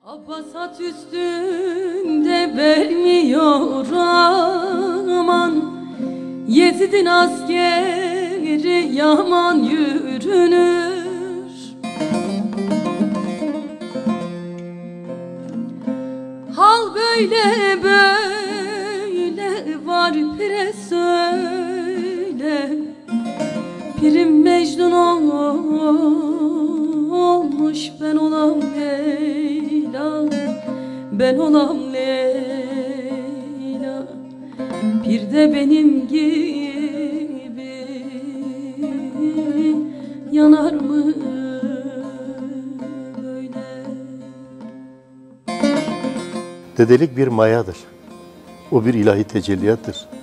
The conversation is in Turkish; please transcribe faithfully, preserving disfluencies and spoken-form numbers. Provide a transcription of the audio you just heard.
Abbasat üstünde vermiyor aman, Yezid'in askeri yaman yürünür. Hal böyle böyle var pire söyle, Pirim Mecnun olmuş, ben olam Leyla, ben olam Leyla. Bir de benim gibi yanar mı böyle? Dedelik bir mayadır. O bir ilahi tecelliyattır.